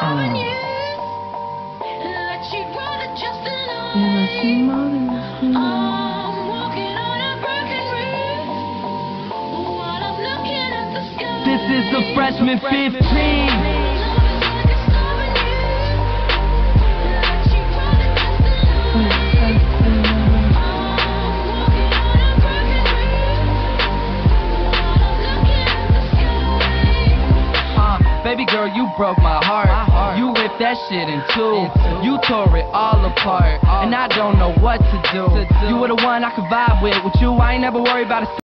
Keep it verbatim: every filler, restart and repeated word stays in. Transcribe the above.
loving you. Like she'd rather just annoy. I'm walking on a broken roof while I'm looking at the sky. This is the freshman fifteen. Baby girl, you broke my heart. my heart. You ripped that shit in two. You tore it all apart. All and I don't know what to do. To do. You were the one I could vibe with. With you, I ain't never worried about a